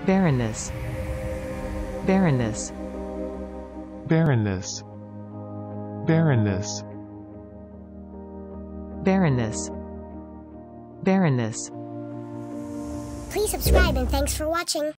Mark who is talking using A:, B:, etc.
A: barrenness, barrenness,
B: barrenness, barrenness,
A: barrenness, barrenness.
C: Please subscribe and thanks for watching.